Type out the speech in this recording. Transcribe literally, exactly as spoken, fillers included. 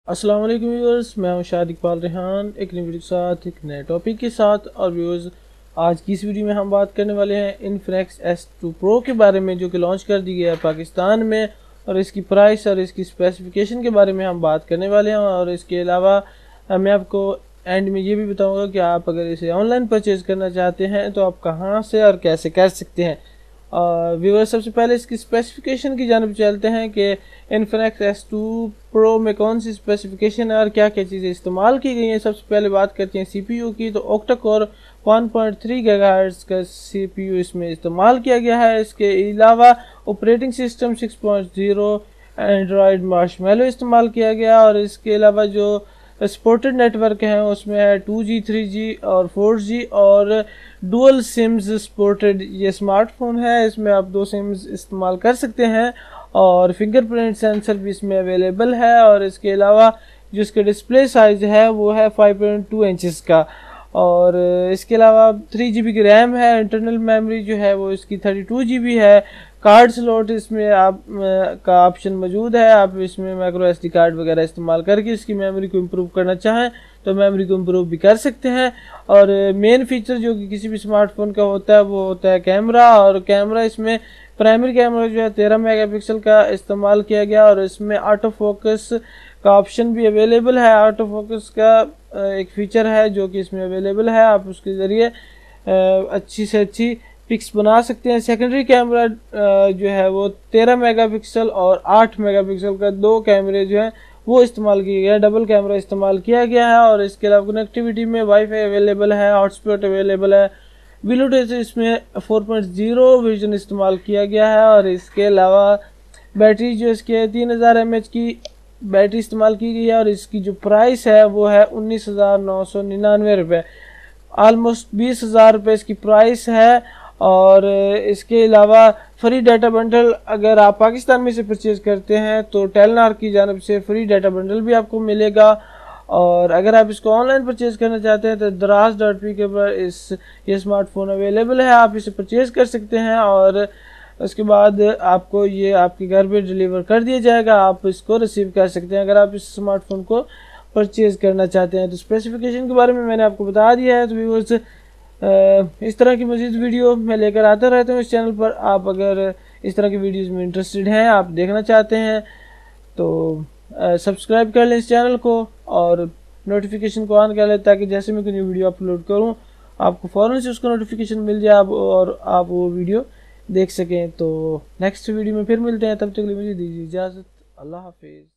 अस्सलाम वालेकुम व्यूअर्स, मैं हूं शाहिद रेहान एक नई वीडियो के साथ एक नए टॉपिक के साथ। और व्यूअर्स, आज की इस वीडियो में हम बात करने वाले हैं इन्फिनिक्स एस टू प्रो के बारे में, जो कि लॉन्च कर दी गया है पाकिस्तान में, और इसकी प्राइस और इसकी स्पेसिफिकेशन के बारे में हम बात करने वाले हैं। और इसके अलावा मैं आपको एंड में ये भी बताऊंगा कि आप अगर इसे ऑनलाइन परचेज़ करना चाहते हैं तो आप कहाँ से और कैसे कर सकते हैं। व्यूअर्स, सबसे पहले इसकी स्पेसिफिकेशन की जानब चलते हैं कि इन्फिनिक्स एस टू प्रो में कौन सी स्पेसिफिकेशन है और क्या क्या चीज़ें इस्तेमाल की गई हैं। सबसे पहले बात करते हैं सीपीयू की, तो octa core one point three gigahertz का सीपीयू इसमें इस्तेमाल किया गया है। इसके अलावा operating system six point zero Android Marshmallow इस्तेमाल किया गया। और इसके अलावा जो सपोर्टेड नेटवर्क हैं उसमें है टू जी, थ्री जी और फोर जी, और डुअल सिम्स सपोर्टेड ये स्मार्टफोन है। इसमें आप दो सिम्स इस्तेमाल कर सकते हैं और फिंगरप्रिंट सेंसर भी इसमें अवेलेबल है। और इसके अलावा जो इसके डिस्प्ले साइज है वो है फाइव पॉइंट टू इंचेस का। और इसके अलावा थ्री जी बी की रैम है। इंटरनल मेमोरी जो है वो इसकी थर्टी टू जी बी है। कार्ड स्लॉट इसमें आप का ऑप्शन मौजूद है। आप इसमें माइक्रो एस डी कार्ड वगैरह इस्तेमाल करके इसकी मेमोरी को इम्प्रूव करना चाहें तो मेमोरी को इम्प्रूव भी कर सकते हैं। और मेन फीचर जो कि किसी भी स्मार्टफोन का होता है वो होता है कैमरा। और कैमरा इसमें प्राइमरी कैमरा जो है तेरह मेगापिक्सल का इस्तेमाल किया गया, और इसमें ऑटो फोकस का ऑप्शन भी अवेलेबल है। ऑटो फोकस का एक फीचर है जो कि इसमें अवेलेबल है, आप उसके ज़रिए अच्छी से अच्छी पिक्स बना सकते हैं। सेकेंडरी कैमरा जो है वो तेरह मेगापिक्सल और आठ मेगापिक्सल का दो कैमरे जो हैं वो इस्तेमाल किए गए हैं, डबल कैमरा इस्तेमाल किया गया है। और इसके अलावा कनेक्टिविटी में वाईफाई अवेलेबल है, हॉटस्पॉट अवेलेबल है, ब्लूटूथ इसमें फोर पॉइंट ज़ीरो वर्जन इस्तेमाल किया गया है। और इसके अलावा बैटरी जो इसके तीन हज़ार एम एच की बैटरी इस्तेमाल की गई है। और इसकी जो प्राइस है वो है उन्नीस हज़ार नौ सौ निन्यानवे रुपये, आलमोस्ट बीस हज़ार रुपये इसकी प्राइस है। और इसके अलावा फ्री डाटा बंडल अगर आप पाकिस्तान में से परचेज़ करते हैं तो टेलनार की जानब से फ्री डाटा बंडल भी आपको मिलेगा। और अगर आप इसको ऑनलाइन परचेज़ करना चाहते हैं तो दराज डॉट पी के ऊपर इस ये स्मार्टफोन अवेलेबल है, आप इसे परचेज़ कर सकते हैं। और उसके बाद आपको ये आपके घर पे डिलीवर कर दिया जाएगा, आप इसको रिसीव कर सकते हैं अगर आप इस स्मार्टफोन को परचेज़ करना चाहते हैं। तो स्पेसिफिकेशन के बारे में मैंने आपको बता दिया है। तो व्यूअर्स, इस तरह की मज़ीद वीडियो मैं लेकर आता रहता हूँ इस चैनल पर। आप अगर इस तरह की वीडियोज़ में इंटरेस्टेड हैं, आप देखना चाहते हैं, तो सब्सक्राइब कर लें इस चैनल को और नोटिफिकेशन को ऑन कर लें, ताकि जैसे मैं कोई न्यू वीडियो अपलोड करूँ आपको फ़ौरन से उसका नोटिफिकेशन मिल जाए और आप वो वीडियो देख सकें। तो नेक्स्ट वीडियो में फिर मिलते हैं, तब तक के लिए मुझे दीजिए इजाज़त। अल्लाह हाफिज़।